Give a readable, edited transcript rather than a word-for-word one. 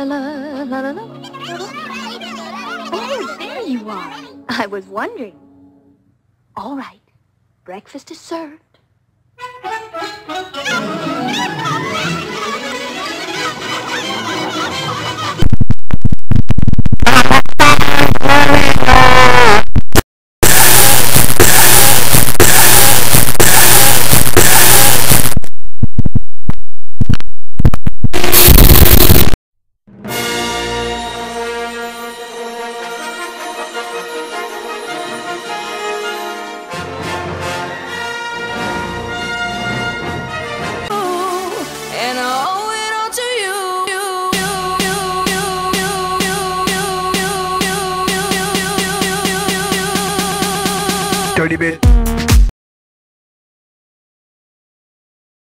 la la la la la. Oh, there you are. I was wondering. All right, breakfast is served. And I owe it all to you. Dirty bit.